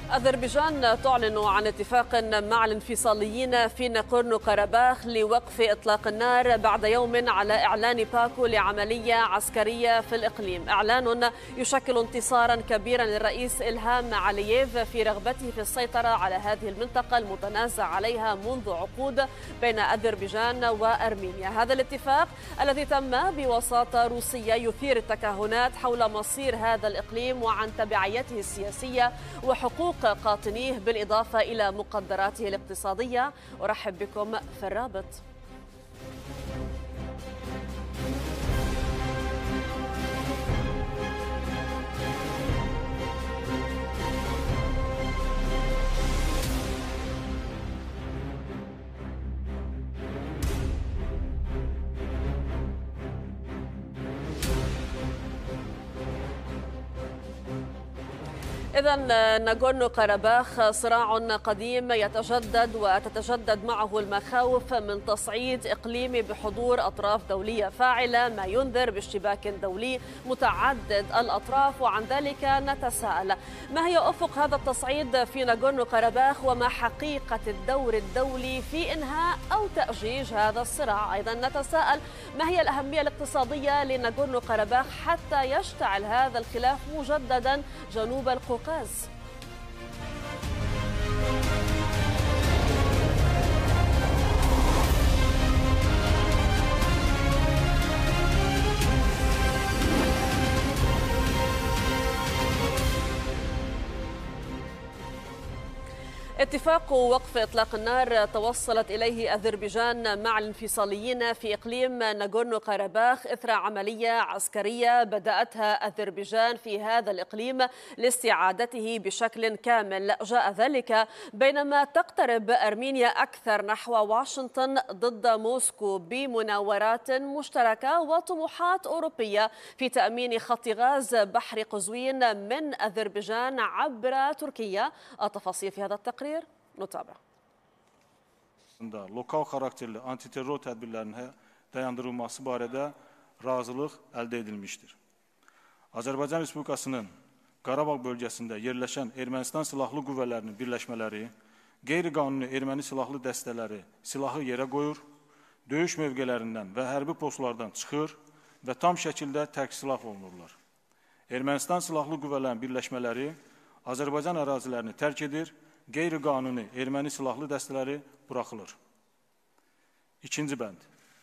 أذربيجان تعلن عن اتفاق مع الانفصاليين في ناغورنو قرباخ لوقف إطلاق النار بعد يوم على إعلان باكو لعملية عسكرية في الإقليم. إعلان يشكل انتصارا كبيرا للرئيس إلهام علييف في رغبته في السيطرة على هذه المنطقة المتنازع عليها منذ عقود بين أذربيجان وأرمينيا. هذا الاتفاق الذي تم بوساطة روسية يثير التكهنات حول مصير هذا الإقليم وعن تبعيته السياسية وحقوق قاطنيه بالإضافة إلى مقدراته الاقتصادية. أرحب بكم في الرابط. إذا ناغورنو قرباخ صراع قديم يتجدد وتتجدد معه المخاوف من تصعيد إقليمي بحضور أطراف دولية فاعلة، ما ينذر باشتباك دولي متعدد الأطراف. وعن ذلك نتساءل: ما هي أفق هذا التصعيد في ناغورنو قرباخ؟ وما حقيقة الدور الدولي في إنهاء أو تأجيج هذا الصراع؟ أيضا نتساءل: ما هي الأهمية الاقتصادية لناغورنو قرباخ حتى يشتعل هذا الخلاف مجددا جنوب القوقاز؟ اتفاق وقف إطلاق النار توصلت إليه أذربيجان مع الانفصاليين في إقليم ناغورنو قرباخ إثر عملية عسكرية بدأتها أذربيجان في هذا الإقليم لاستعادته بشكل كامل. جاء ذلك بينما تقترب أرمينيا أكثر نحو واشنطن ضد موسكو بمناورات مشتركة وطموحات أوروبية في تأمين خط غاز بحر قزوين من أذربيجان عبر تركيا. التفاصيل في هذا التقرير نتابع. Lokal karakterli antiterör tədbirlərinin dayandırılması barədə razılıq əldə edilmişdir. Azərbaycan Respublikasının Qarabağ bölgəsində yerləşən Ermənistan silahlı qüvvələrinin birləşmələri, qeyri-qanuni erməni silahlı dəstələri silahı yerə qoyur, döyüş mövqələrindən və hərbi postlardan çıxır və tam şəkildə tərk-silah olunurlar. Ermənistan silahlı qüvvələrin birləşmələri Azərbaycan ərazilərini tərk edir, qeyri-qanuni erməni silahlı dəstələri buraxılır. İkinci bənd.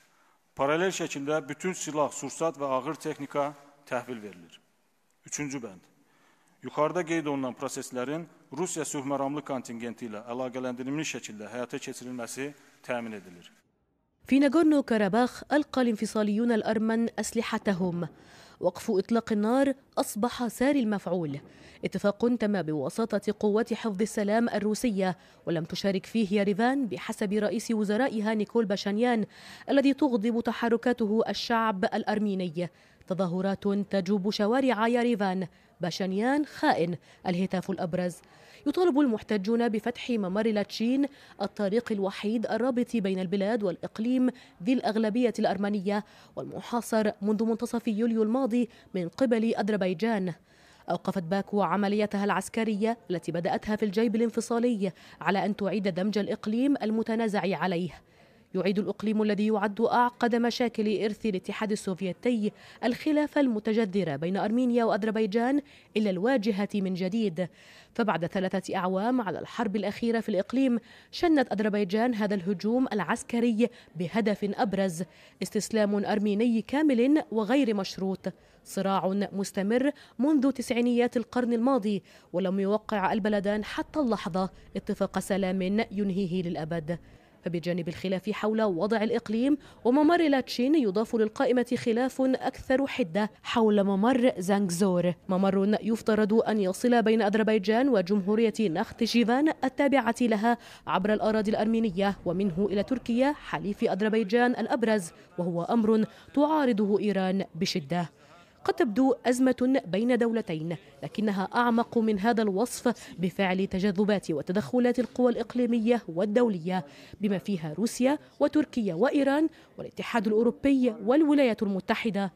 Paralel şəkildə bütün silah, sursat və ağır texnika təhvil verilir. Üçüncü bənd. Yuxarıda qeyd olunan proseslərin Rusiya sülhməramlı kontingenti ilə əlaqələndirilmiş şəkildə həyata keçirilməsi təmin edilir. في ناغورنو كاراباخ ألقى الانفصاليون الأرمن أسلحتهم. وقف إطلاق النار أصبح ساري المفعول. اتفاق تم بواسطة قوات حفظ السلام الروسية ولم تشارك فيه يريفان بحسب رئيس وزرائها نيكول باشانيان الذي تغضب تحركاته الشعب الأرميني. تظاهرات تجوب شوارع يريفان. باشانيان خائن الهتاف الأبرز. يطالب المحتجون بفتح ممر لاتشين الطريق الوحيد الرابط بين البلاد والإقليم ذي الأغلبية الأرمنية والمحاصر منذ منتصف يوليو الماضي من قبل أذربيجان. أوقفت باكو عمليتها العسكرية التي بدأتها في الجيب الانفصالي على أن تعيد دمج الإقليم المتنازع عليه. يعيد الإقليم الذي يعد أعقد مشاكل إرث الاتحاد السوفيتي الخلاف المتجذر بين أرمينيا وأذربيجان إلى الواجهة من جديد. فبعد 3 أعوام على الحرب الأخيرة في الإقليم شنت أذربيجان هذا الهجوم العسكري بهدف أبرز: استسلام أرميني كامل وغير مشروط. صراع مستمر منذ تسعينيات القرن الماضي ولم يوقع البلدان حتى اللحظة اتفاق سلام ينهيه للأبد. فبجانب الخلاف حول وضع الإقليم وممر لاتشين يضاف للقائمة خلاف أكثر حدة حول ممر زانغزور، ممر يفترض أن يصل بين أذربيجان وجمهورية نختشيفان التابعة لها عبر الأراضي الأرمينية ومنه إلى تركيا حليف أذربيجان الأبرز، وهو أمر تعارضه إيران بشدة. قد تبدو أزمة بين دولتين لكنها أعمق من هذا الوصف بفعل تجاذبات وتدخلات القوى الإقليمية والدولية بما فيها روسيا وتركيا وإيران والاتحاد الأوروبي والولايات المتحدة.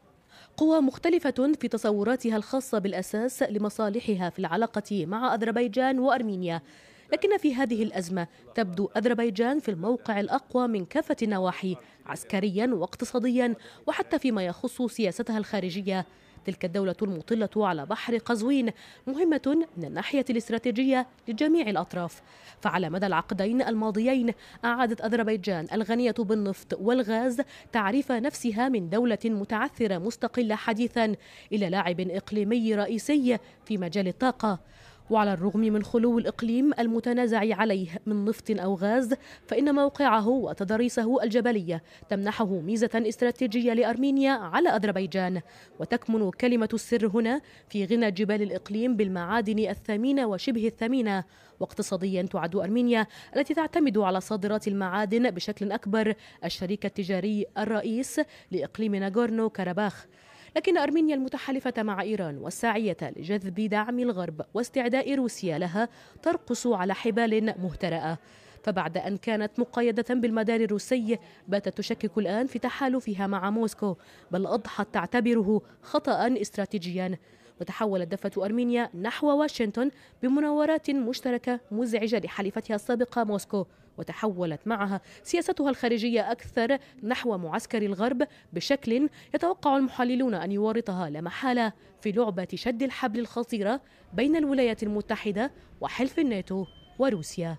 قوى مختلفة في تصوراتها الخاصة بالأساس لمصالحها في العلاقة مع أذربيجان وأرمينيا، لكن في هذه الأزمة تبدو أذربيجان في الموقع الأقوى من كافة النواحي، عسكريا واقتصاديا وحتى فيما يخص سياستها الخارجية. تلك الدولة المطلة على بحر قزوين مهمة من الناحية الاستراتيجية لجميع الأطراف، فعلى مدى العقدين الماضيين أعادت أذربيجان الغنية بالنفط والغاز تعريف نفسها من دولة متعثرة مستقلة حديثا إلى لاعب إقليمي رئيسي في مجال الطاقة. وعلى الرغم من خلو الإقليم المتنازع عليه من نفط أو غاز، فإن موقعه وتضاريسه الجبلية تمنحه ميزة استراتيجية لأرمينيا على أذربيجان، وتكمن كلمة السر هنا في غنى جبال الإقليم بالمعادن الثمينة وشبه الثمينة. واقتصاديا تعد أرمينيا التي تعتمد على صادرات المعادن بشكل أكبر الشريك التجاري الرئيس لإقليم ناغورنو كاراباخ. لكن أرمينيا المتحالفة مع إيران والساعية لجذب دعم الغرب واستعداء روسيا لها ترقص على حبال مهترئة، فبعد أن كانت مقيدة بالمدار الروسي باتت تشكك الآن في تحالفها مع موسكو، بل أضحت تعتبره خطأ استراتيجيا. وتحولت دفة أرمينيا نحو واشنطن بمناورات مشتركة مزعجة لحليفتها السابقة موسكو، وتحولت معها سياستها الخارجية أكثر نحو معسكر الغرب بشكل يتوقع المحللون أن يورطها لا محالة في لعبة شد الحبل الخطيرة بين الولايات المتحدة وحلف الناتو وروسيا.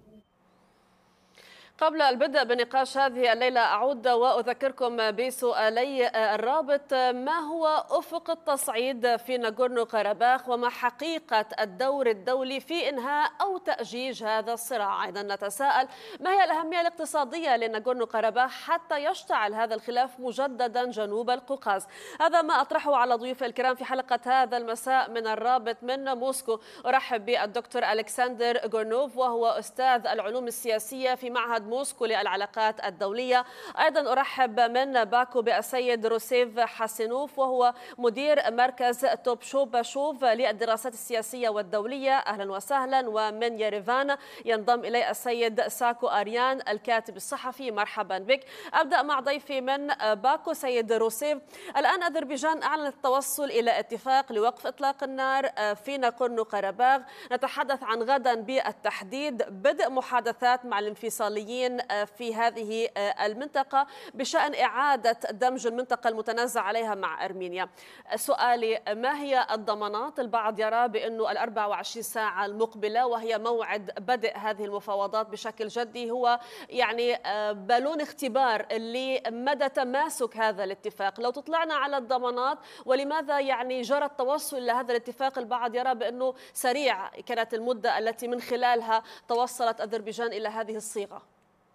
قبل البدء بنقاش هذه الليلة أعود وأذكركم بسؤالي الرابط: ما هو أفق التصعيد في ناغورنو كاراباخ، وما حقيقة الدور الدولي في إنهاء أو تأجيج هذا الصراع؟ أيضا نتساءل: ما هي الأهمية الاقتصادية لناغورنو كاراباخ حتى يشتعل هذا الخلاف مجددا جنوب القوقاز؟ هذا ما أطرحه على ضيوف الكرام في حلقة هذا المساء من الرابط من موسكو. أرحب بالدكتور ألكسندر غورنوف، وهو أستاذ العلوم السياسية في معهد موسكو للعلاقات الدولية. أيضا أرحب من باكو بالسيد روسيف حسنوف، وهو مدير مركز توبشوباشوف للدراسات السياسية والدولية. أهلا وسهلا. ومن يريفان ينضم إلي السيد ساكو أريان الكاتب الصحفي. مرحبا بك. أبدأ مع ضيفي من باكو سيد روسيف. الآن أذربيجان أعلنت التوصل إلى اتفاق لوقف إطلاق النار في ناغورنو كاراباخ. نتحدث عن غدا بالتحديد بدء محادثات مع الانفصاليين في هذه المنطقة بشأن إعادة دمج المنطقة المتنازع عليها مع أرمينيا. سؤالي: ما هي الضمانات؟ البعض يرى بأنه 24 ساعة المقبلة وهي موعد بدء هذه المفاوضات بشكل جدي هو يعني بالون اختبار لمدى تماسك هذا الاتفاق. لو تطلعنا على الضمانات ولماذا يعني جرى التوصل إلى هذا الاتفاق؟ البعض يرى بأنه سريع كانت المدة التي من خلالها توصلت أذربيجان إلى هذه الصيغة.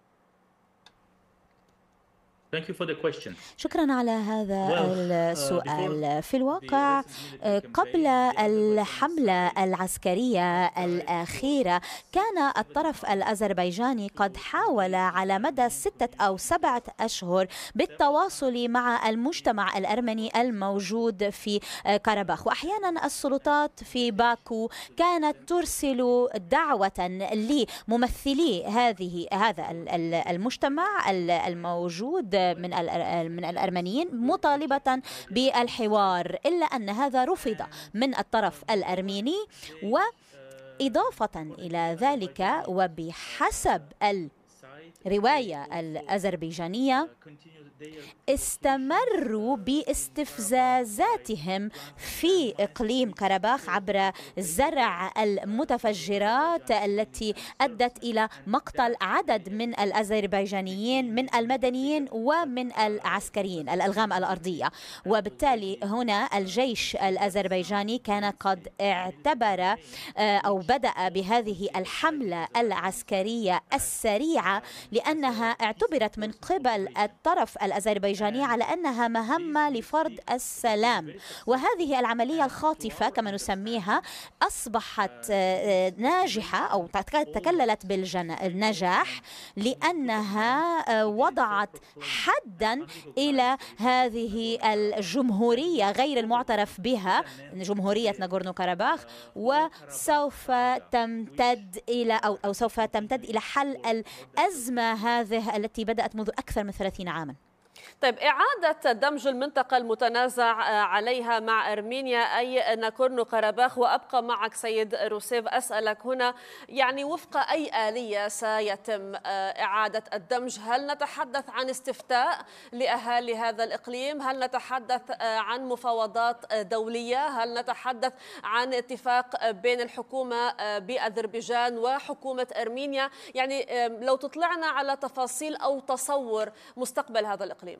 شكرا على هذا السؤال. في الواقع قبل الحملة العسكرية الأخيرة كان الطرف الأذربيجاني قد حاول على مدى 6 أو 7 أشهر بالتواصل مع المجتمع الأرمني الموجود في كاراباخ، وأحيانا السلطات في باكو كانت ترسل دعوة لممثلي هذا المجتمع الموجود من الأرمنيين مطالبة بالحوار، إلا أن هذا رفض من الطرف الأرميني. وإضافة إلى ذلك وبحسب الرواية الأذربيجانية استمروا باستفزازاتهم في إقليم كاراباخ عبر زرع المتفجرات التي أدت إلى مقتل عدد من الأذربيجانيين من المدنيين ومن العسكريين الألغام الأرضية. وبالتالي هنا الجيش الأذربيجاني كان قد اعتبر أو بدأ بهذه الحملة العسكرية السريعة لأنها اعتبرت من قبل الطرف الأذربيجاني على أنها مهمة لفرض السلام. وهذه العملية الخاطفة كما نسميها أصبحت ناجحة أو تكللت بالنجاح لأنها وضعت حدا إلى هذه الجمهورية غير المعترف بها، جمهورية ناغورنو كاراباخ، وسوف تمتد إلى أو سوف تمتد إلى حل الأزمة هذه التي بدأت منذ أكثر من 30 عاما. طيب، إعادة دمج المنطقة المتنازع عليها مع أرمينيا أي ناغورنو قرباخ، وأبقى معك سيد روسيف أسألك هنا يعني وفق أي آلية سيتم إعادة الدمج؟ هل نتحدث عن استفتاء لأهالي هذا الإقليم؟ هل نتحدث عن مفاوضات دولية؟ هل نتحدث عن اتفاق بين الحكومة بأذربيجان وحكومة أرمينيا؟ يعني لو تطلعنا على تفاصيل أو تصور مستقبل هذا الإقليم.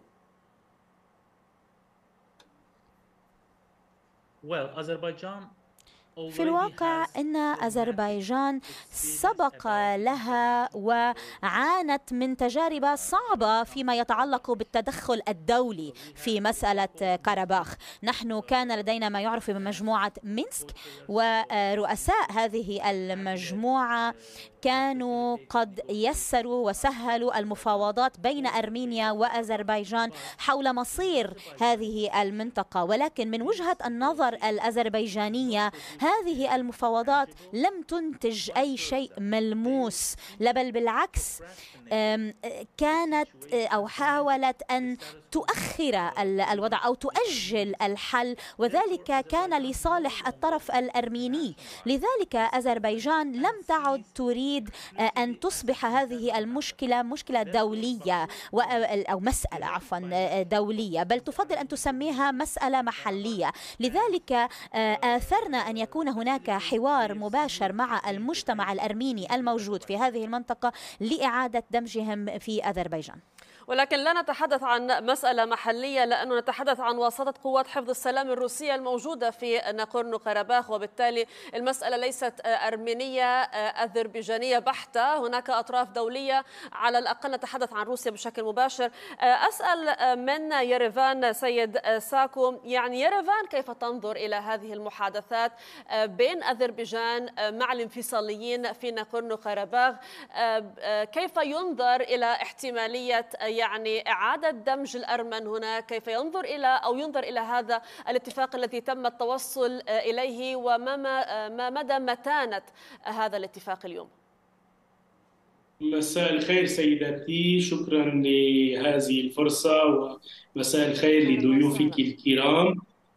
في الواقع أن أذربيجان سبق لها وعانت من تجارب صعبة فيما يتعلق بالتدخل الدولي في مسألة قرباخ. نحن كان لدينا ما يعرف بمجموعة مينسك، ورؤساء هذه المجموعة كانوا قد يسروا وسهلوا المفاوضات بين أرمينيا وأذربيجان حول مصير هذه المنطقة، ولكن من وجهة النظر الأذربيجانية هذه المفاوضات لم تنتج أي شيء ملموس، بل بالعكس كانت أو حاولت أن تؤخر الوضع أو تؤجل الحل، وذلك كان لصالح الطرف الأرميني. لذلك أذربيجان لم تعد تريد أن تصبح هذه المشكلة مشكلة دولية أو مسألة دولية، بل تفضل أن تسميها مسألة محلية. لذلك آثرنا أن يكون هناك حوار مباشر مع المجتمع الأرميني الموجود في هذه المنطقة لإعادة دمجهم في أذربيجان. ولكن لا نتحدث عن مسألة محلية، لأنه نتحدث عن واسطة قوات حفظ السلام الروسية الموجودة في ناغورنو قرباخ، وبالتالي المسألة ليست أرمينية أذربيجانية بحتة، هناك أطراف دولية، على الأقل نتحدث عن روسيا بشكل مباشر. أسأل من يريفان سيد ساكو، يعني يريفان كيف تنظر إلى هذه المحادثات بين أذربيجان مع الانفصاليين في ناغورنو قرباخ؟ كيف ينظر إلى احتمالية يعني إعادة دمج الأرمن هنا؟ كيف ينظر إلى هذا الاتفاق الذي تم التوصل إليه، وما مدى متانة هذا الاتفاق اليوم؟ مساء الخير سيدتي، شكرا لهذه الفرصة، ومساء الخير لضيوفك الكرام.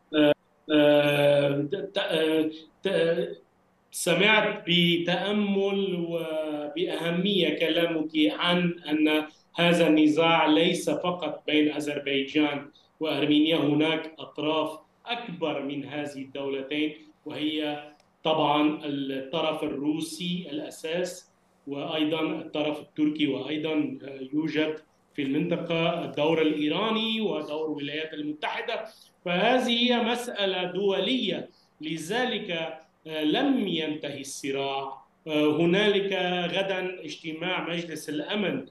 سمعت بتأمل وبأهمية كلامك عن أن هذا النزاع ليس فقط بين أذربيجان وأرمينيا، هناك أطراف أكبر من هذه الدولتين، وهي طبعا الطرف الروسي الأساس، وأيضا الطرف التركي، وأيضا يوجد في المنطقة الدور الإيراني ودور الولايات المتحدة. فهذه هي مسألة دولية، لذلك لم ينتهي الصراع. هنالك غدا اجتماع مجلس الأمن،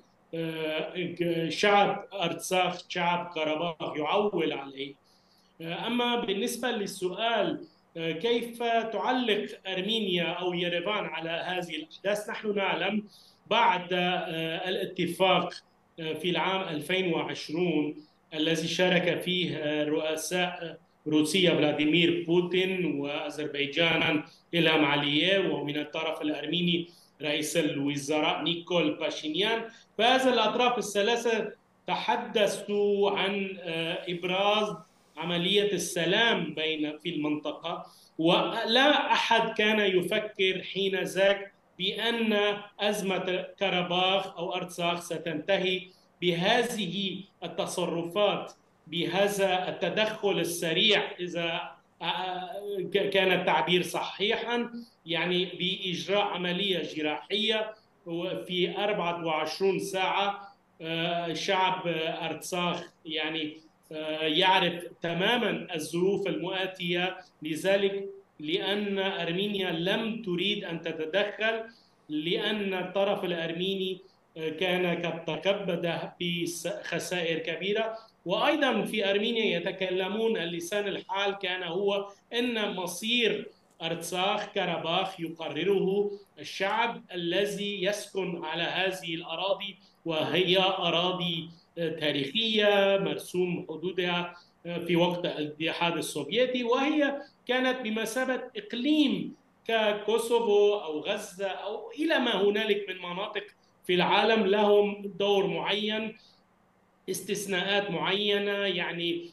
شعب أرتساخ شعب قرباخ يعول عليه. أما بالنسبة للسؤال كيف تعلق أرمينيا أو يريفان على هذه الأحداث، نحن نعلم بعد الاتفاق في العام 2020 الذي شارك فيه رؤساء روسيا فلاديمير بوتين، وأذربيجان إلهام علييف، ومن الطرف الأرميني رئيس الوزراء نيكول باشينيان، فهذه الأطراف الثلاثة تحدثوا عن إبراز عملية السلام في المنطقة، ولا أحد كان يفكر حين ذاك بأن أزمة قرباخ أو أرتساخ ستنتهي بهذه التصرفات، بهذا التدخل السريع، إذا كان التعبير صحيحا، يعني بإجراء عملية جراحية في 24 ساعة. شعب أرتساخ يعني يعرف تماما الظروف المؤاتية، لذلك لأن أرمينيا لم تريد أن تتدخل، لأن الطرف الأرميني كان قد تكبد بخسائر كبيرة. وأيضا في أرمينيا يتكلمون اللسان الحال كان هو أن مصير أرتساخ قرباخ يقرره الشعب الذي يسكن على هذه الأراضي، وهي أراضي تاريخية مرسوم حدودها في وقت الاتحاد السوفيتي، وهي كانت بمثابة إقليم ككوسوفو أو غزة أو إلى ما هنالك من مناطق في العالم لهم دور معين استثناءات معينة، يعني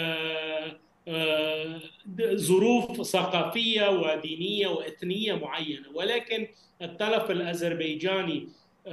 ظروف ثقافية ودينية وإثنية معينة، ولكن الطرف الأذربيجاني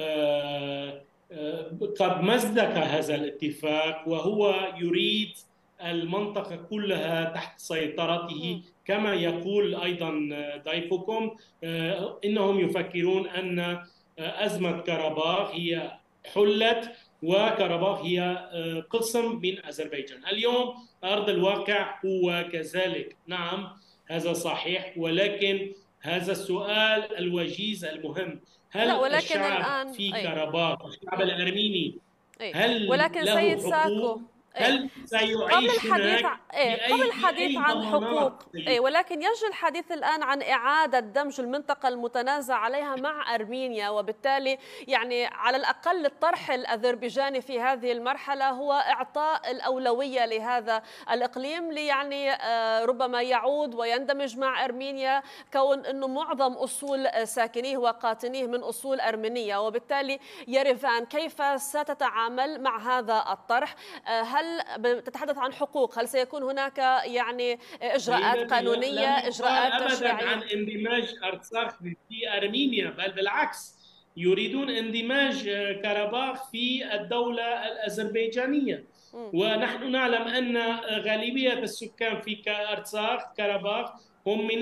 قد مزق هذا الاتفاق، وهو يريد المنطقة كلها تحت سيطرته. كما يقول أيضا ضيفكم، إنهم يفكرون أن أزمة كرباخ هي حلت، وكرباخ هي قسم من أذربيجان. اليوم أرض الواقع هو كذلك، نعم هذا صحيح، ولكن هذا السؤال الوجيز المهم: هل الشعب في كرباخ، الشعب الأرميني، هل له حقوق؟ هل سيعيش هناك قبل الحديث عن حقوق، ولكن يجري الحديث الآن عن إعادة دمج المنطقة المتنازع عليها مع أرمينيا، وبالتالي يعني على الأقل الطرح الأذربيجاني في هذه المرحلة هو إعطاء الأولوية لهذا الإقليم، يعني ربما يعود ويندمج مع أرمينيا، كون أنه معظم أصول ساكنيه وقاطنيه من أصول أرمينية. وبالتالي يريفان كيف ستتعامل مع هذا الطرح؟ هل تتحدث عن حقوق؟ هل سيكون هناك يعني إجراءات قانونية، إجراءات تشريعية؟ أبداً عن اندماج أرتساخ في أرمينيا، بل بالعكس يريدون اندماج كرباخ في الدولة الأذربيجانية. ونحن نعلم أن غالبية السكان في أرتساخ كرباخ هم من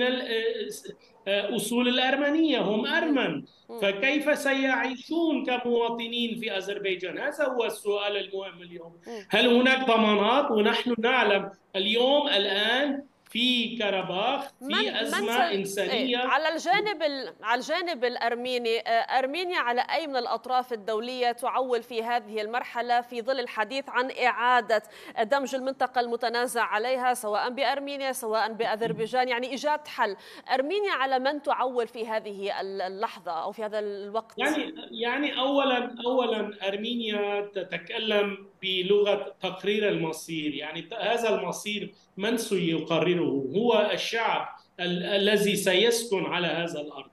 أصول الأرمنية، هم أرمن، فكيف سيعيشون كمواطنين في أذربيجان؟ هذا هو السؤال المهم اليوم. هل هناك ضمانات؟ ونحن نعلم اليوم الآن في كرباخ في أزمة إنسانية. على الجانب الأرميني، أرمينيا على أي من الأطراف الدولية تعول في هذه المرحلة في ظل الحديث عن إعادة دمج المنطقة المتنازع عليها، سواء بأرمينيا سواء بأذربيجان، يعني إيجاد حل؟ أرمينيا على من تعول في هذه اللحظة أو في هذا الوقت؟ يعني أولا أرمينيا تتكلم بلغة تقرير المصير، يعني هذا المصير من سيقرره؟ هو الشعب الذي سيسكن على هذا الأرض،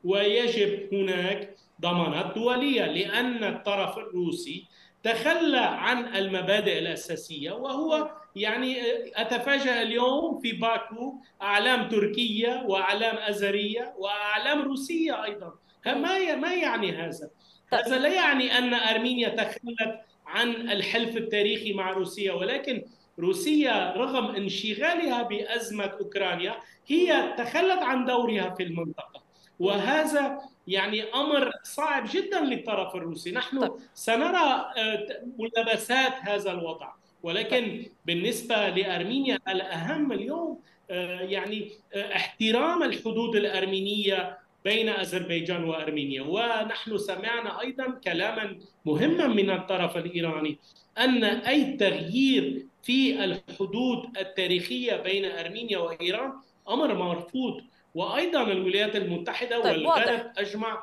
ويجب هناك ضمانات دولية، لأن الطرف الروسي تخلى عن المبادئ الأساسية، وهو يعني أتفاجأ اليوم في باكو أعلام تركية وأعلام أزرية وأعلام روسية أيضا. ما يعني هذا؟ هذا لا يعني أن أرمينيا تخلت عن الحلف التاريخي مع روسيا، ولكن روسيا رغم انشغالها بأزمة أوكرانيا هي تخلت عن دورها في المنطقة، وهذا يعني أمر صعب جدا للطرف الروسي. نحن سنرى ملابسات هذا الوضع، ولكن بالنسبة لأرمينيا الأهم اليوم يعني احترام الحدود الأرمينية بين أذربيجان وأرمينيا. ونحن سمعنا أيضا كلاما مهما من الطرف الإيراني أن أي تغيير في الحدود التاريخية بين أرمينيا وإيران أمر مرفوض. وأيضا الولايات المتحدة والغرب أجمع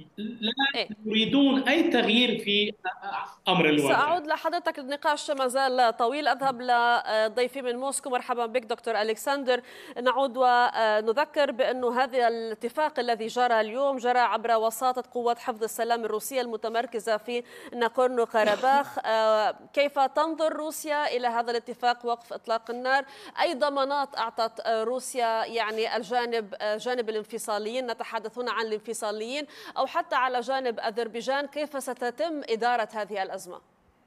لا يريدون أي تغيير في أمر الواقع. سأعود لحضرتك، النقاش ما زال طويل. أذهب لضيفي من موسكو. مرحبا بك دكتور ألكسندر. نعود ونذكر بأن هذا الاتفاق الذي جرى اليوم جرى عبر وساطة قوات حفظ السلام الروسية المتمركزة في ناغورنو كاراباخ. كيف تنظر روسيا إلى هذا الاتفاق وقف إطلاق النار؟ أي ضمانات أعطت روسيا يعني جانب الانفصاليين، نتحدث هنا عن الانفصاليين، أو حتى على جانب أذربيجان؟ كيف ستتم إدارة هذه الأزمة؟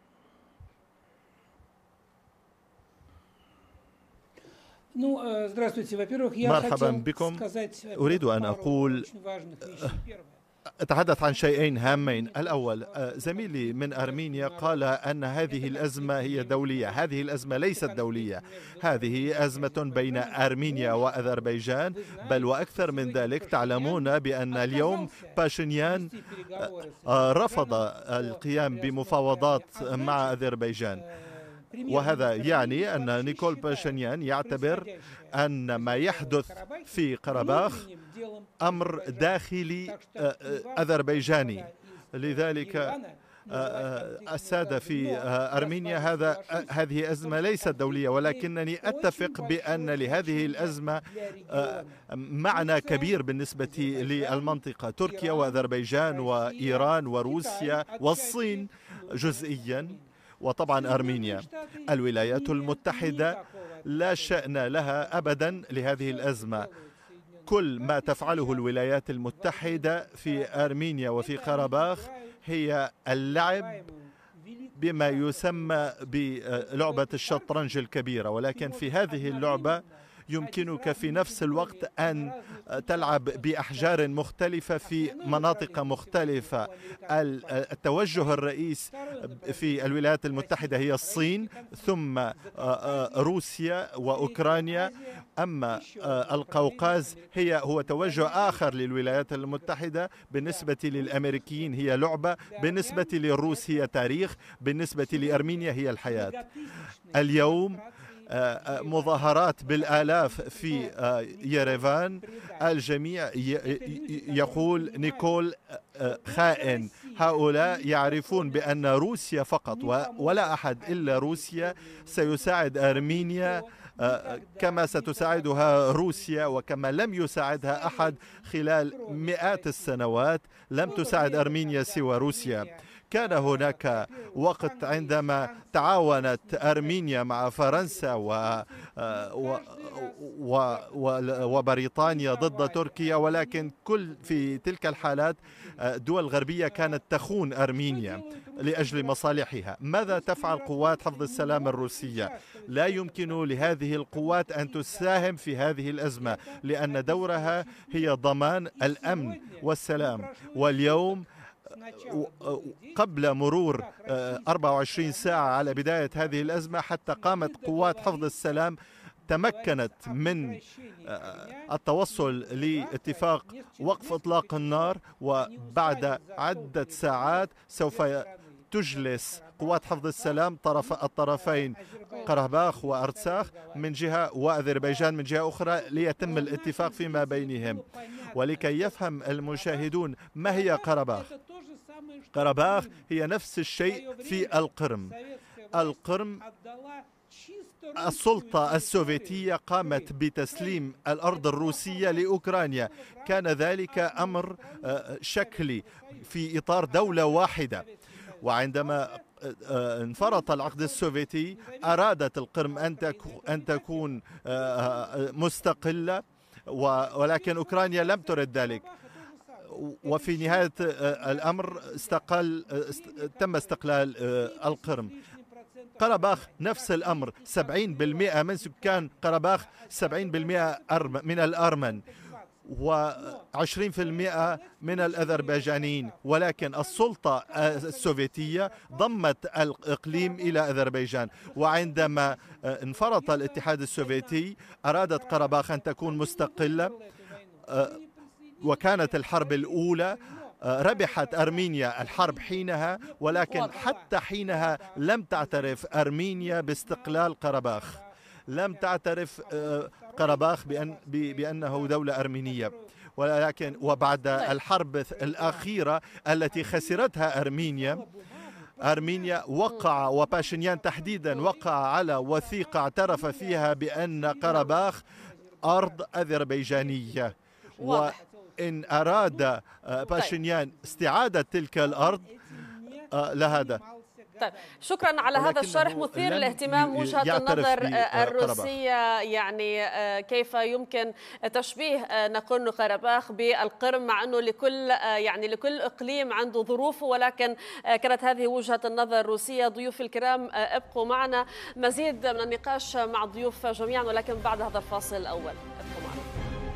مرحبا بكم. أريد أن أقول أتحدث عن شيئين هامين. الأول، زميلي من أرمينيا قال أن هذه الأزمة هي دولية. هذه الأزمة ليست دولية، هذه أزمة بين أرمينيا وأذربيجان، بل وأكثر من ذلك. تعلمون بأن اليوم باشينيان رفض القيام بمفاوضات مع أذربيجان، وهذا يعني أن نيكول باشينيان يعتبر أن ما يحدث في قرباخ أمر داخلي أذربيجاني. لذلك السادة في أرمينيا هذه أزمة ليست دولية، ولكنني أتفق بأن لهذه الأزمة معنى كبير بالنسبة للمنطقة. تركيا وأذربيجان وإيران وروسيا والصين جزئيا، وطبعا أرمينيا. الولايات المتحدة لا شأن لها أبدا لهذه الأزمة. كل ما تفعله الولايات المتحدة في أرمينيا وفي قرباخ هي اللعب بما يسمى بلعبة الشطرنج الكبيرة، ولكن في هذه اللعبة يمكنك في نفس الوقت أن تلعب بأحجار مختلفة في مناطق مختلفة. التوجه الرئيس في الولايات المتحدة هي الصين، ثم روسيا وأوكرانيا. أما القوقاز هو توجه آخر للولايات المتحدة. بالنسبة للأمريكيين هي لعبة، بالنسبة للروس هي تاريخ، بالنسبة لأرمينيا هي الحياة. اليوم مظاهرات بالآلاف في يريفان، الجميع يقول نيكول خائن. هؤلاء يعرفون بأن روسيا فقط ولا أحد إلا روسيا سيساعد أرمينيا كما ستساعدها روسيا، وكما لم يساعدها أحد خلال مئات السنوات. لم تساعد أرمينيا سوى روسيا. كان هناك وقت عندما تعاونت أرمينيا مع فرنسا وبريطانيا ضد تركيا، ولكن في تلك الحالات الدول الغربية كانت تخون أرمينيا لأجل مصالحها. ماذا تفعل قوات حفظ السلام الروسية؟ لا يمكن لهذه القوات أن تساهم في هذه الأزمة، لأن دورها هي ضمان الأمن والسلام. واليوم قبل مرور 24 ساعة على بداية هذه الأزمة، حتى قامت قوات حفظ السلام تمكنت من التوصل لاتفاق وقف إطلاق النار، وبعد عدة ساعات سوف تجلس قوات حفظ السلام الطرفين قرباخ وأرتساخ من جهة وأذربيجان من جهة أخرى ليتم الاتفاق فيما بينهم. ولكي يفهم المشاهدون ما هي قرباخ. قرباخ هي نفس الشيء في القرم. القرم السلطة السوفيتية قامت بتسليم الأرض الروسية لأوكرانيا. كان ذلك أمر شكلي في إطار دولة واحدة، وعندما انفرط العقد السوفيتي أرادت القرم أن تكون مستقلة، ولكن أوكرانيا لم ترد ذلك. وفي نهاية الأمر تم استقلال القرم. قرباخ نفس الأمر، 70% من سكان قرباخ 70% من الأرمن و20% من الأذربيجانيين، ولكن السلطة السوفيتية ضمت الإقليم إلى أذربيجان. وعندما انفرط الاتحاد السوفيتي أرادت قرباخ أن تكون مستقلة، وكانت الحرب الأولى. ربحت أرمينيا الحرب حينها، ولكن حتى حينها لم تعترف أرمينيا باستقلال قرباخ. لم تعترف قرباخ بأنه دولة أرمينية. ولكن وبعد الحرب الأخيرة التي خسرتها أرمينيا وقع، وباشينيان تحديدا وقع على وثيقة اعترف فيها بأن قرباخ أرض أذربيجانية، وإن أراد باشينيان استعادة تلك الأرض لهذا. طيب، شكرا على هذا الشرح مثير للاهتمام. وجهة النظر الروسية، يعني كيف يمكن تشبيه ناغورنو قرباخ بالقرم، مع أنه لكل إقليم عنده ظروفه، ولكن كانت هذه وجهة النظر الروسية. ضيوف الكرام ابقوا معنا، مزيد من النقاش مع الضيوف جميعا، ولكن بعد هذا الفاصل الأول. ابقوا معنا.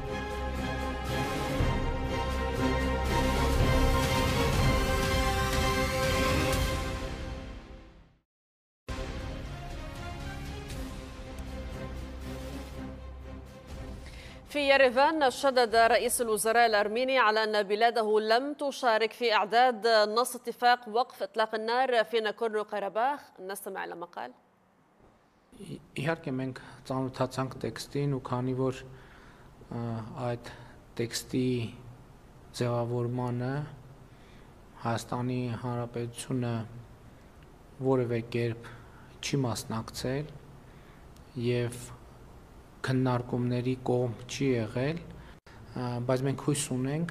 في يريفان شدد رئيس الوزراء الأرميني على أن بلاده لم تشارك في إعداد نص اتفاق وقف إطلاق النار في ناغورنو قرباخ. نستمع إلى ما قال. Իհարկե մենք ծանոթացանք տեքստին ու քանի որ այդ տեքստի ձևավորմանը Հայաստանի Հանրապետությունը որևէ կերպ չի մասնակցել եւ քննարկումների կողմ չի եղել, բայց մենք հույս ունենք,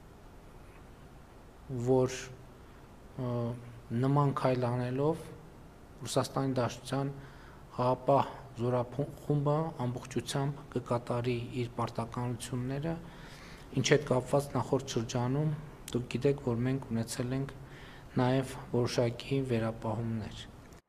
որ նման քայլ անելով Ռուսաստանի Դաշնության Ղարաբաղ զորախումբը ամբողջությամբ կկատարի իր պարտականությունները, ինչ հետ կապված նախորդ շրջանում դուք գիտեք, որ մենք ունեցել ենք նաև որոշակի վերապահումներ.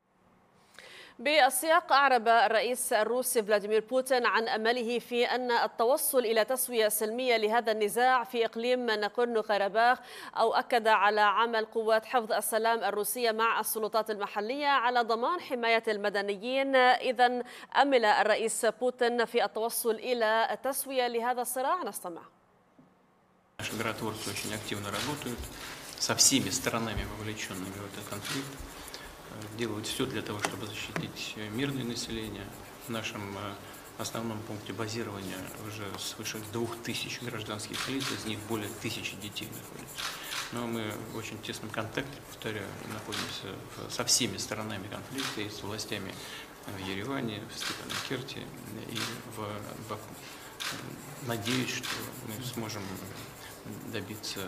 بالسياق أعرب الرئيس الروسي فلاديمير بوتين عن أمله في أن التوصل إلى تسوية سلمية لهذا النزاع في إقليم ناغورنو كاراباخ، أو أكد على عمل قوات حفظ السلام الروسية مع السلطات المحلية على ضمان حماية المدنيين. إذن أمل الرئيس بوتين في التوصل إلى تسوية لهذا الصراع. نستمع. Наши миротворцы очень активно работают со всеми сторонами, вовлеченными в этот конфликт. Делают все для того, чтобы защитить мирное население. В нашем основном пункте базирования уже свыше 2000 гражданских лиц, из них более 1000 детей находятся. Но мы в очень тесном контакте, повторяю, находимся со всеми сторонами конфликта и с властями в Ереване, в Степанакерте и в Баку. Надеюсь, что мы сможем добиться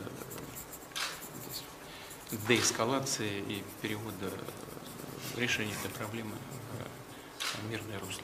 деэскалации и перевода решения этой проблемы в мирное русло.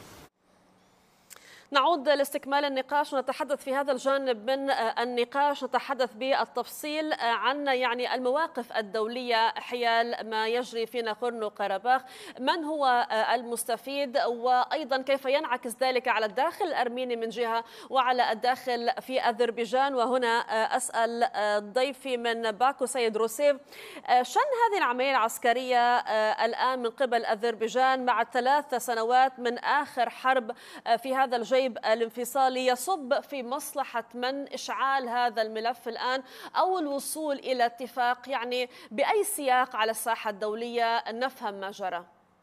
نعود لاستكمال النقاش ونتحدث في هذا الجانب من النقاش، نتحدث بالتفصيل عن المواقف الدولية حيال ما يجري في ناغورنو كاراباخ، من هو المستفيد، وأيضا كيف ينعكس ذلك على الداخل الأرميني من جهة وعلى الداخل في أذربيجان. وهنا أسأل ضيفي من باكو سيد روسيف، شن هذه العملية العسكرية الآن من قبل أذربيجان مع 3 سنوات من آخر حرب في هذا الجيب الانفصالي يصب في مصلحة من إشعال هذا الملف الآن أو الوصول إلى اتفاق؟ بأي سياق على الساحة الدولية نفهم ما جرى؟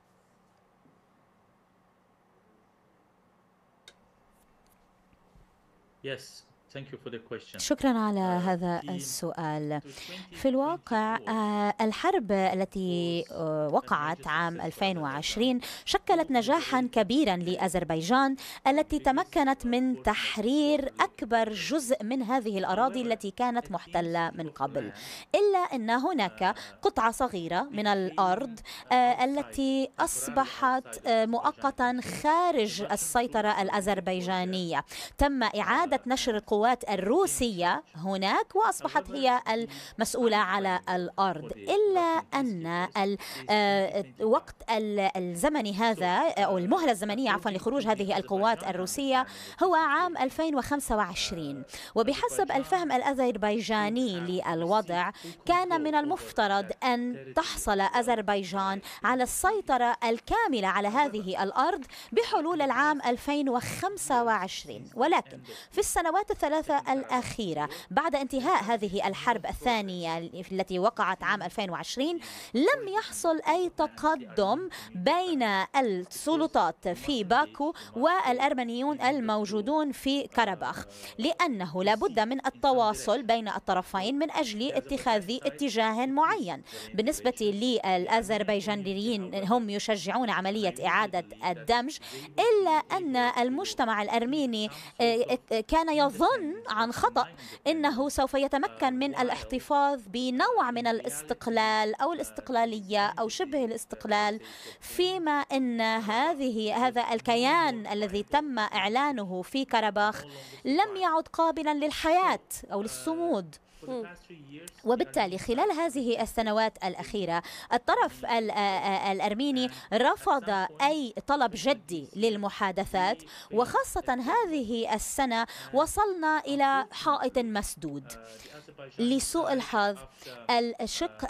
Yes. شكرا على هذا السؤال. في الواقع الحرب التي وقعت عام 2020 شكلت نجاحا كبيرا لأذربيجان التي تمكنت من تحرير أكبر جزء من هذه الأراضي التي كانت محتلة من قبل، إلا أن هناك قطعة صغيرة من الأرض التي أصبحت مؤقتا خارج السيطرة الأذربيجانية. تم إعادة نشر القوات الروسية هناك وأصبحت هي المسؤولة على الأرض، إلا أن الوقت الزمني هذا أو المهلة الزمنية لخروج هذه القوات الروسية هو عام 2025. وبحسب الفهم الأذربيجاني للوضع كان من المفترض أن تحصل أذربيجان على السيطرة الكاملة على هذه الأرض بحلول العام 2025. ولكن في السنوات الثلاثة الأخيرة بعد انتهاء هذه الحرب الثانية التي وقعت عام 2020 لم يحصل أي تقدم بين السلطات في باكو والأرمنيون الموجودون في كاراباخ، لأنه لابد من التواصل بين الطرفين من أجل اتخاذ اتجاه معين. بالنسبة للأذربيجانيين هم يشجعون عملية إعادة الدمج، إلا أن المجتمع الأرميني كان يظن عن خطأ أنه سوف يتمكن من الاحتفاظ بنوع من الاستقلال أو الاستقلالية أو شبه الاستقلال، فيما أن هذا الكيان الذي تم إعلانه في كاراباخ لم يعد قابلا للحياة أو للصمود. وبالتالي خلال هذه السنوات الأخيرة الطرف الأرميني رفض أي طلب جدي للمحادثات، وخاصة هذه السنة وصلنا إلى حائط مسدود. لسوء الحظ الشق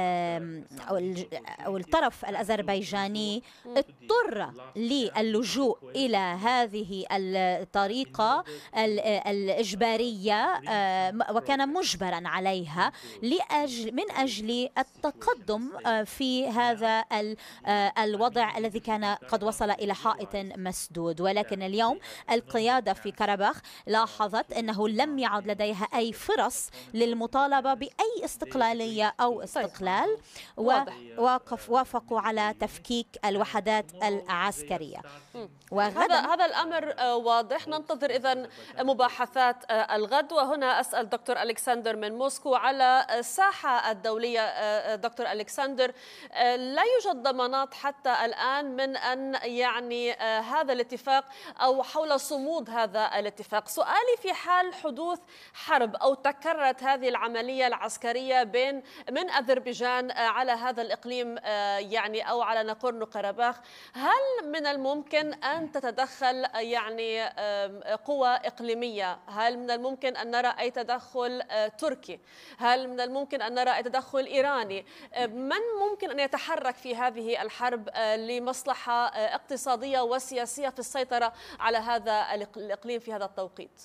أو الطرف الأذربيجاني اضطر للجوء إلى هذه الطريقة الإجبارية وكان مجبرا عليها من أجل التقدم في هذا الوضع الذي كان قد وصل إلى حائط مسدود. ولكن اليوم القيادة في كاراباخ لاحظت أنه لم يعد لديها أي فرص للمطالبة بأي استقلالية أو استقلال، ووافقوا على تفكيك الوحدات العسكرية. هذا الأمر واضح. ننتظر إذن مباحثات الغد. وهنا أسأل دكتور ألكسندر أكثر من موسكو على الساحة الدولية. دكتور ألكسندر، لا يوجد ضمانات حتى الآن من أن يعني هذا الاتفاق أو حول صمود هذا الاتفاق. سؤالي: في حال حدوث حرب أو تكررت هذه العملية العسكرية من أذربيجان على هذا الإقليم يعني أو على ناغورنو قرباخ، هل من الممكن أن تتدخل يعني قوى إقليمية؟ هل من الممكن أن نرى أي تدخل تركي؟ هل من الممكن أن نرى أي تدخل إيراني؟ من ممكن أن يتحرك في هذه الحرب لمصلحة اقتصادية وسياسية في السيطرة على هذا الإقليم في هذا التوقيت؟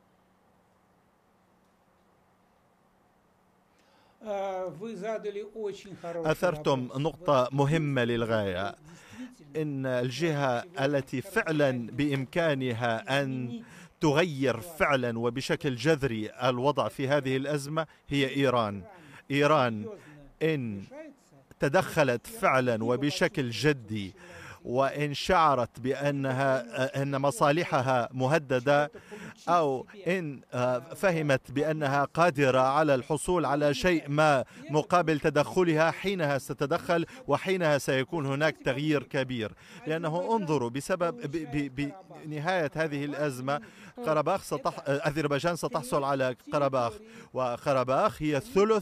أثرتم نقطة مهمة للغاية، إن الجهة التي فعلا بإمكانها أن تغير فعلا وبشكل جذري الوضع في هذه الأزمة هي إيران. إيران إن تدخلت فعلا وبشكل جدي وإن شعرت أن مصالحها مهددة، أو إن فهمت بأنها قادرة على الحصول على شيء ما مقابل تدخلها، حينها ستتدخل وحينها سيكون هناك تغيير كبير. لأنه انظروا، بسبب بنهاية هذه الأزمة أذربيجان ستحصل على قرباخ، وقرباخ هي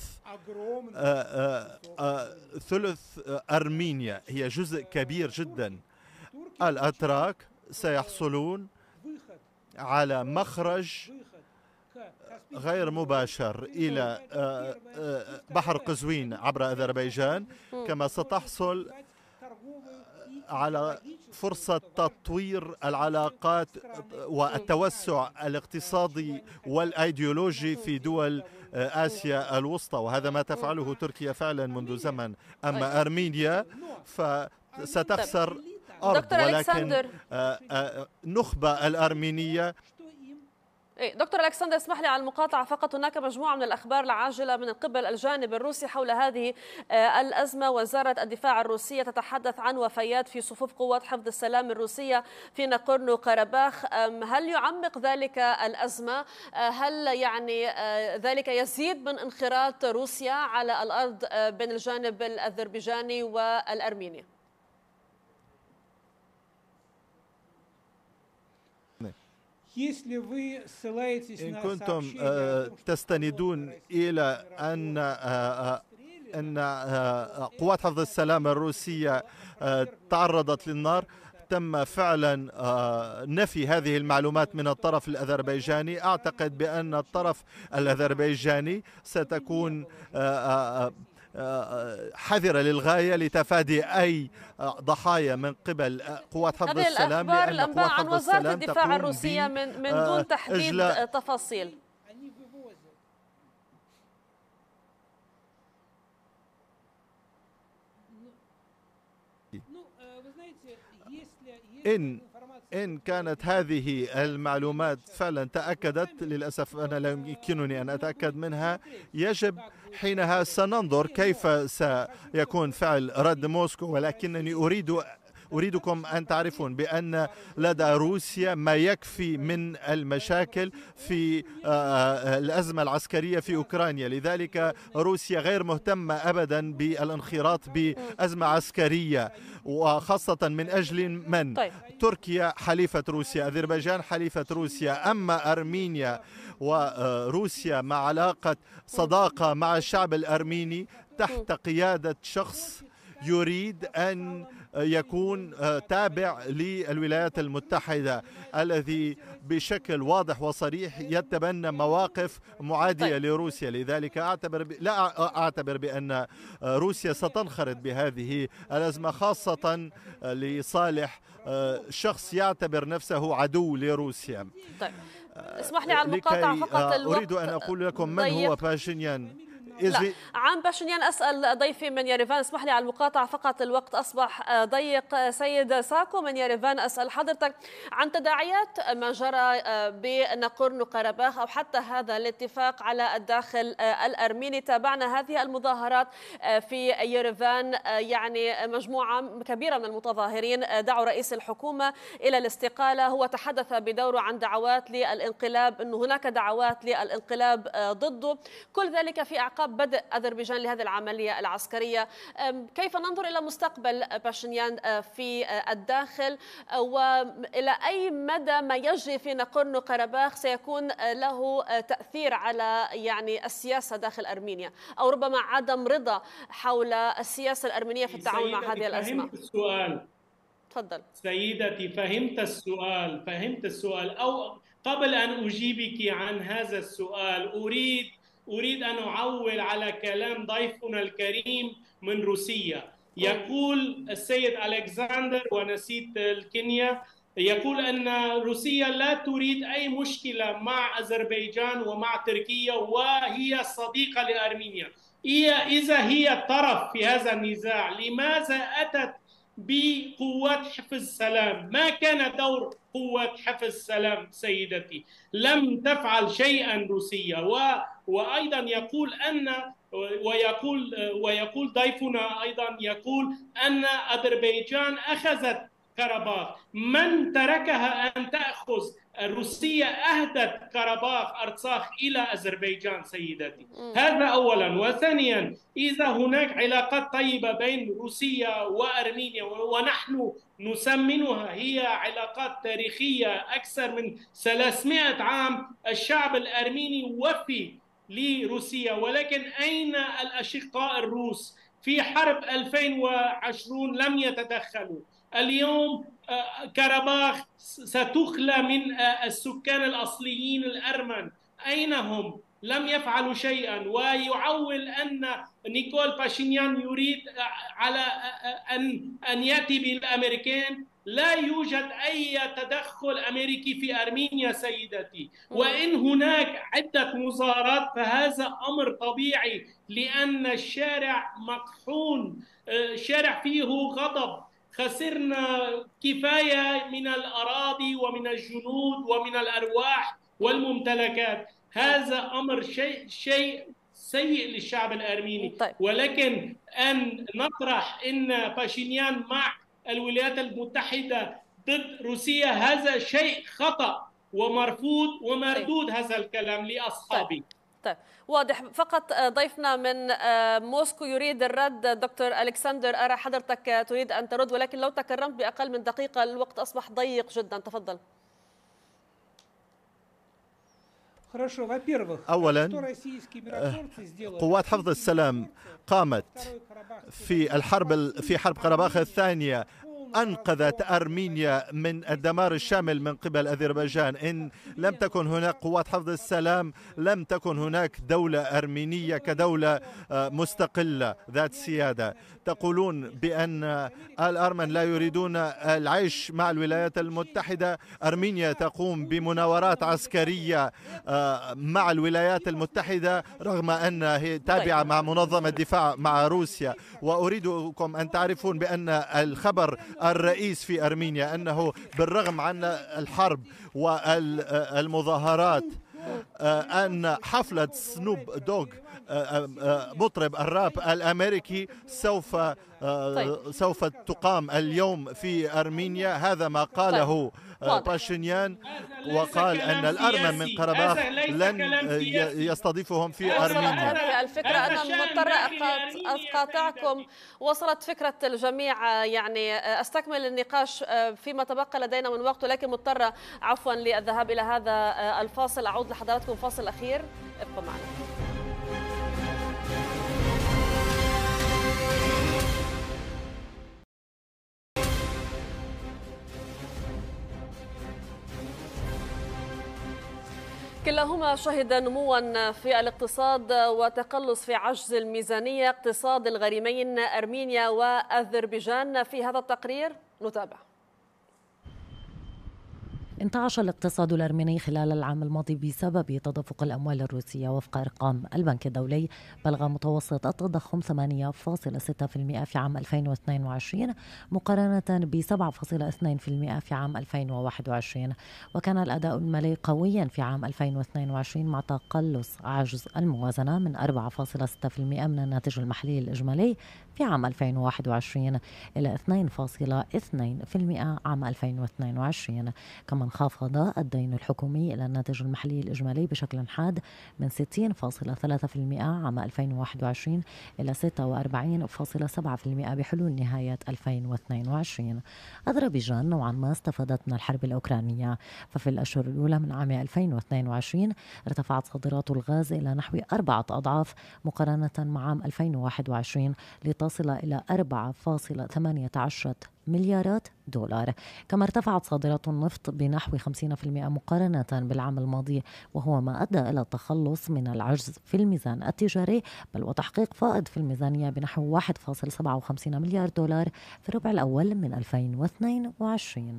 ثلث أرمينيا، هي جزء كبير جدا. الأتراك سيحصلون على مخرج غير مباشر إلى بحر قزوين عبر أذربيجان، كما ستحصل على فرصة تطوير العلاقات والتوسع الاقتصادي والأيديولوجي في دول آسيا الوسطى، وهذا ما تفعله تركيا فعلا منذ زمن. أما أرمينيا فستخسر أرض، ولكن النخبة الأرمينية. دكتور ألكسندر، اسمح لي على المقاطعة فقط. هناك مجموعة من الأخبار العاجلة من قبل الجانب الروسي حول هذه الأزمة. وزارة الدفاع الروسية تتحدث عن وفيات في صفوف قوات حفظ السلام الروسية في ناغورنو قرباخ. هل يعمق ذلك الأزمة؟ هل يعني ذلك يزيد من انخراط روسيا على الأرض بين الجانب الأذربيجاني والأرميني؟ إن كنتم تستندون إلى أن قوات حفظ السلام الروسية تعرضت للنار، تم فعلا نفي هذه المعلومات من الطرف الأذربيجاني. أعتقد بأن الطرف الأذربيجاني ستكون حذرة للغاية لتفادي أي ضحايا من قبل قوات حفظ السلام، لأن الأنباء عن وزارة الدفاع الروسية من دون تحديد تفاصيل. إن كانت هذه المعلومات فعلا تأكدت، للأسف أنا لا يمكنني أن أتأكد منها، يجب حينها سننظر كيف سيكون فعل رد موسكو. ولكنني أريدكم أن تعرفون بأن لدى روسيا ما يكفي من المشاكل في الأزمة العسكرية في أوكرانيا، لذلك روسيا غير مهتمة أبدا بالانخراط بأزمة عسكرية، وخاصة من أجل من؟ تركيا حليفة روسيا، أذربيجان حليفة روسيا. أما أرمينيا وروسيا مع علاقة صداقة مع الشعب الأرميني تحت قيادة شخص يريد أن يكون تابع للولايات المتحدة، الذي بشكل واضح وصريح يتبنى مواقف معادية لروسيا. لذلك لا أعتبر بأن روسيا ستنخرط بهذه الأزمة، خاصة لصالح شخص يعتبر نفسه عدو لروسيا. طيب، اسمح لي على المقاطعة فقط. أريد أن أقول لكم من هو باشينيان. لا. عن باشينيان أسأل ضيفي من يريفان، اسمح لي على المقاطعة فقط، الوقت أصبح ضيق. سيد ساكو من يريفان، أسأل حضرتك عن تداعيات ما جرى بناغورنو قرباخ أو حتى هذا الاتفاق على الداخل الأرميني. تابعنا هذه المظاهرات في يريفان، يعني مجموعة كبيرة من المتظاهرين دعوا رئيس الحكومة إلى الاستقالة. هو تحدث بدوره عن دعوات للانقلاب، أنه هناك دعوات للانقلاب ضده، كل ذلك في أعقاب بدء أذربيجان لهذه العملية العسكرية. كيف ننظر إلى مستقبل باشينيان في الداخل، وإلى أي مدى ما يجري في ناغورنو قرباخ سيكون له تأثير على يعني السياسة داخل أرمينيا، أو ربما عدم رضا حول السياسة الأرمينية في التعامل مع هذه الأزمة؟ فهمت السؤال. تفضل سيدتي، فهمت السؤال. أو قبل أن أجيبك عن هذا السؤال أريد أن أعول على كلام ضيفنا الكريم من روسيا. يقول السيد ألكسندر، ونسيت الكينيا، يقول أن روسيا لا تريد أي مشكلة مع أذربيجان ومع تركيا، وهي صديقة لأرمينيا. إذا هي طرف في هذا النزاع، لماذا أتت بقوات حفظ السلام؟ ما كان دور قوات حفظ السلام سيدتي؟ لم تفعل شيئا روسيا. وأيضا يقول ويقول ضيفنا أيضا يقول أن أذربيجان أخذت قرباخ. من تركها أن تأخذ؟ روسيا أهدت قرباخ أرتساخ إلى أذربيجان سيدتي. هذا أولا. وثانيا، إذا هناك علاقات طيبة بين روسيا وأرمينيا، ونحن نسمنها هي علاقات تاريخية أكثر من 300 عام، الشعب الأرميني وفي لروسيا، ولكن أين الأشقاء الروس؟ في حرب 2020 لم يتدخلوا. اليوم قرباخ ستخلى من السكان الأصليين الأرمن، أين هم؟ لم يفعلوا شيئا. ويعول أن نيكول باشينيان يريد على أن يأتي بالأمريكان. لا يوجد أي تدخل أمريكي في أرمينيا سيدتي. وإن هناك عدة مظاهرات فهذا أمر طبيعي، لأن الشارع مقحون، شارع فيه غضب. خسرنا كفاية من الأراضي ومن الجنود ومن الأرواح والممتلكات. هذا أمر شيء سيء للشعب الأرميني. ولكن أن نطرح أن باشينيان مع الولايات المتحدة ضد روسيا، هذا شيء خطأ ومرفوض ومردود. هذا الكلام لأصحابي. طيب واضح. فقط ضيفنا من موسكو يريد الرد. دكتور ألكسندر، أرى حضرتك تريد أن ترد، ولكن لو تكرمت بأقل من دقيقة، الوقت أصبح ضيق جدا. تفضل. أولا، قوات حفظ السلام قامت في حرب قرباخ الثانية، أنقذت أرمينيا من الدمار الشامل من قبل أذربيجان. إن لم تكن هناك قوات حفظ السلام لم تكن هناك دولة أرمينية كدولة مستقلة ذات سيادة. تقولون بأن الأرمن لا يريدون العيش مع الولايات المتحدة. أرمينيا تقوم بمناورات عسكرية مع الولايات المتحدة رغم أنها تابعة مع منظمة الدفاع مع روسيا. وأريدكم أن تعرفون بأن الخبر الرئيس في أرمينيا أنه بالرغم عن الحرب والمظاهرات أن حفلة سنوب دوغ مطرب الراب الأمريكي سوف تقام اليوم في أرمينيا. هذا ما قاله باشينيان، وقال أن الأرمن من قرباخ لن يستضيفهم في أرمينيا. هذه الفكرة. أنا مضطرة أقاطعكم. وصلت فكرة الجميع، يعني أستكمل النقاش فيما تبقى لدينا من وقت، ولكن مضطرة عفوا للذهاب إلى هذا الفاصل. أعود لحضراتكم فاصل أخير، ابقوا معنا. كلاهما شهد نموا في الاقتصاد وتقلص في عجز الميزانية. اقتصاد الغريمين أرمينيا وأذربيجان في هذا التقرير، نتابع. انتعش الاقتصاد الأرميني خلال العام الماضي بسبب تدفق الأموال الروسية. وفق أرقام البنك الدولي بلغ متوسط التضخم 8.6% في عام 2022 مقارنة ب 7.2% في عام 2021. وكان الأداء المالي قويا في عام 2022 مع تقلص عجز الموازنة من 4.6% من الناتج المحلي الإجمالي في عام 2021 إلى 2.2% عام 2022. كما انخفض الدين الحكومي إلى الناتج المحلي الإجمالي بشكل حاد من 60.3% عام 2021 إلى 46.7% بحلول نهاية 2022. أذربيجان نوعا ما استفادت من الحرب الأوكرانية، ففي الأشهر الأولى من عام 2022 ارتفعت صادرات الغاز إلى نحو 4 أضعاف مقارنة مع عام 2021 لتصل إلى 4.18 مليارات دولار. كما ارتفعت صادرات النفط بنحو 50% مقارنة بالعام الماضي، وهو ما أدى إلى التخلص من العجز في الميزان التجاري، بل وتحقيق فائض في الميزانية بنحو 1.57 مليار دولار في الربع الأول من 2022.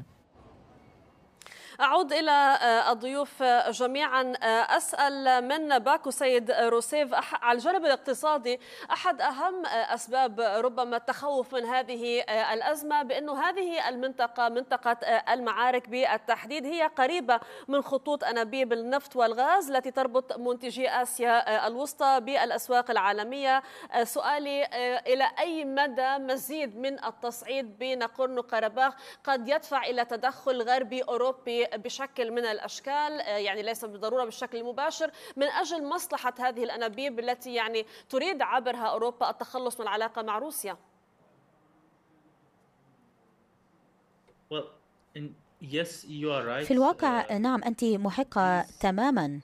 أعود إلى الضيوف جميعا. أسأل من باكو سيد روسيف، على الجانب الاقتصادي أحد أهم أسباب ربما التخوف من هذه الأزمة بأنه هذه المنطقة، منطقة المعارك بالتحديد، هي قريبة من خطوط أنابيب النفط والغاز التي تربط منتجي آسيا الوسطى بالأسواق العالمية. سؤالي إلى أي مدى مزيد من التصعيد بناغورنو قرباخ قد يدفع إلى تدخل غربي أوروبي بشكل من الأشكال، يعني ليس بالضرورة بالشكل المباشر، من أجل مصلحة هذه الأنابيب التي يعني تريد عبرها أوروبا التخلص من العلاقة مع روسيا؟ في الواقع نعم، أنت محقة تماما.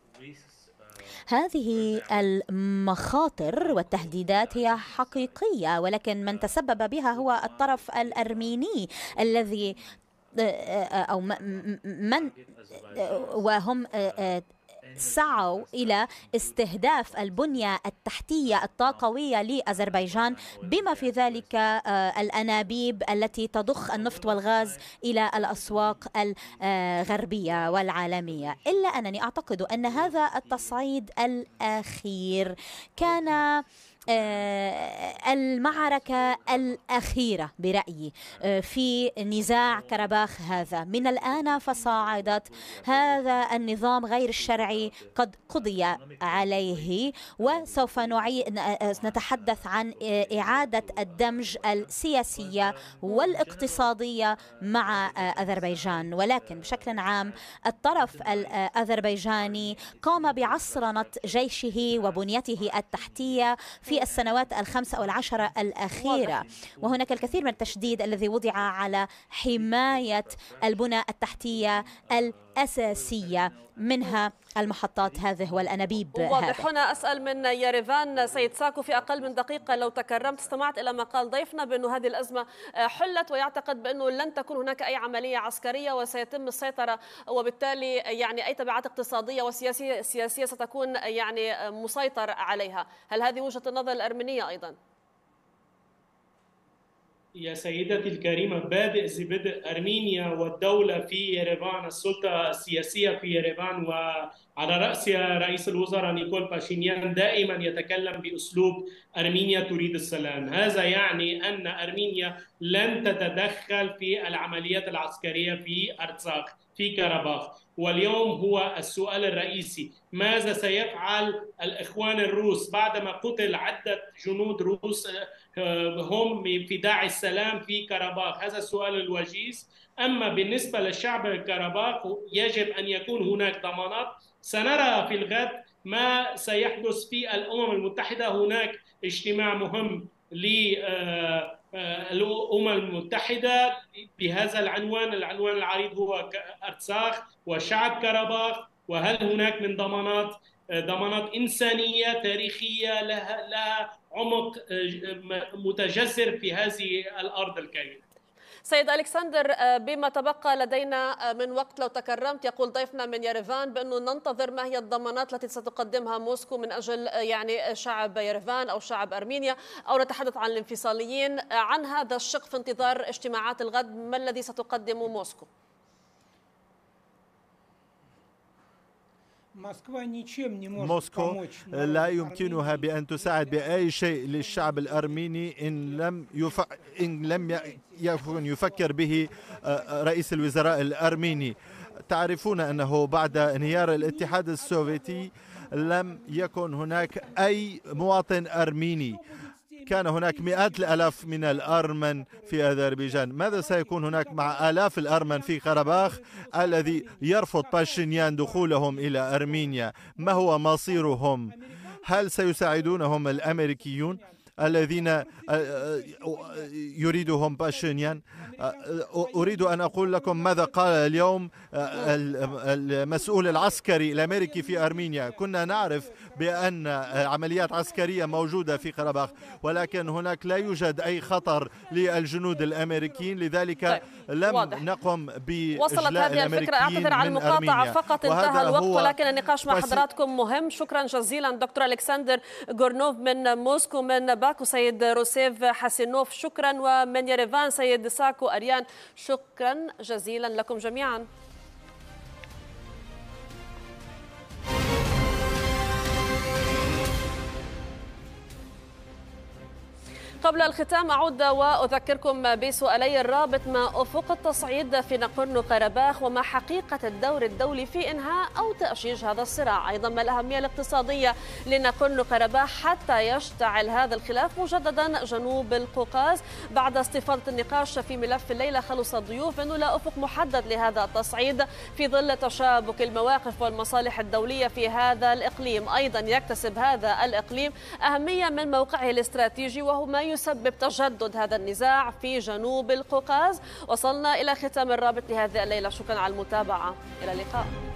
هذه المخاطر والتهديدات هي حقيقية، ولكن من تسبب بها هو الطرف الأرميني الذي أو من وهم سعوا إلى استهداف البنية التحتية الطاقوية لأذربيجان، بما في ذلك الأنابيب التي تضخ النفط والغاز إلى الأسواق الغربية والعالمية. إلا أنني أعتقد أن هذا التصعيد الأخير كان المعركة الأخيرة برأيي في نزاع كرباخ هذا. من الآن فصاعدت هذا النظام غير الشرعي قد قضي عليه، وسوف نتحدث عن إعادة الدمج السياسية والاقتصادية مع أذربيجان. ولكن بشكل عام الطرف الأذربيجاني قام بعصرنة جيشه وبنيته التحتية في السنوات 5 أو 10 الأخيرة، وهناك الكثير من التشديد الذي وضع على حماية البنى التحتية الأساسية، منها المحطات هذه والأنابيب. واضح. هنا أسأل من يريفان سيد ساكو في أقل من دقيقة لو تكرمت. استمعت إلى ما قال ضيفنا بأنه هذه الأزمة حلت، ويعتقد بأنه لن تكون هناك أي عملية عسكرية وسيتم السيطرة، وبالتالي يعني أي تبعات اقتصادية وسياسية ستكون يعني مسيطر عليها. هل هذه وجهة النظر الأرمينية أيضا؟ يا سيدتي الكريمة، بادئ ذي بدء أرمينيا والدولة في يريفان، السلطة السياسية في يريفان وعلى رأسها رئيس الوزراء نيكول باشينيان دائما يتكلم بأسلوب أرمينيا تريد السلام. هذا يعني أن أرمينيا لن تتدخل في العمليات العسكرية في أرتساخ في كرباخ. واليوم هو السؤال الرئيسي: ماذا سيفعل الإخوان الروس بعدما قتل عدة جنود روس هم في داعي السلام في كرباخ؟ هذا السؤال الوجيز. أما بالنسبة للشعب كرباخ يجب أن يكون هناك ضمانات. سنرى في الغد ما سيحدث في الأمم المتحدة. هناك اجتماع مهم للأمم المتحدة بهذا العنوان العريض هو أرتساخ وشعب كرباخ، وهل هناك من ضمانات إنسانية تاريخية لها عمق متجذر في هذه الأرض الكريمة. سيد ألكسندر، بما تبقى لدينا من وقت لو تكرمت، يقول ضيفنا من يريفان بأنه ننتظر ما هي الضمانات التي ستقدمها موسكو من أجل يعني شعب يريفان أو شعب أرمينيا، أو نتحدث عن الانفصاليين. عن هذا الشق في انتظار اجتماعات الغد، ما الذي ستقدمه موسكو؟ موسكو لا يمكنها بأن تساعد بأي شيء للشعب الأرميني إن لم يكن يفكر به رئيس الوزراء الأرميني. تعرفون أنه بعد انهيار الاتحاد السوفيتي لم يكن هناك أي مواطن أرميني. كان هناك مئات الآلاف من الأرمن في أذربيجان. ماذا سيكون هناك مع آلاف الأرمن في قرباخ الذي يرفض باشينيان دخولهم إلى أرمينيا؟ ما هو مصيرهم؟ هل سيساعدونهم الأمريكيون الذين يريدهم باشينيان؟ أريد أن أقول لكم ماذا قال اليوم المسؤول العسكري الأمريكي في أرمينيا. كنا نعرف بأن عمليات عسكرية موجودة في قرباخ، ولكن هناك لا يوجد أي خطر للجنود الأمريكيين، لذلك لم نقم بإجلاء وصلت هذه الفكرة. أعتذر عن المقاطعة، فقط انتهى الوقت، ولكن النقاش مع حضراتكم مهم. شكرا جزيلا دكتور ألكسندر غورنوف من موسكو. من باكو سيد روسيف حسينوف شكرا، ومن يريفان سيد ساكو أريان شكرا جزيلا لكم جميعا. قبل الختام أعود وأذكركم بسؤالي الرابط: ما أفق التصعيد في ناغورنو قرباخ؟ وما حقيقة الدور الدولي في إنهاء أو تأشيج هذا الصراع؟ أيضا ما الأهمية الاقتصادية لناغورنو قرباخ حتى يشتعل هذا الخلاف مجددا جنوب القوقاز؟ بعد استفاضة النقاش في ملف الليلة خلص الضيوف أنه لا أفق محدد لهذا التصعيد في ظل تشابك المواقف والمصالح الدولية في هذا الإقليم. أيضا يكتسب هذا الإقليم أهمية من موقعه الاستراتيجي، وهو ما يسبب تجدد هذا النزاع في جنوب القوقاز. وصلنا إلى ختام الرابط لهذه الليلة. شكرا على المتابعة، إلى اللقاء.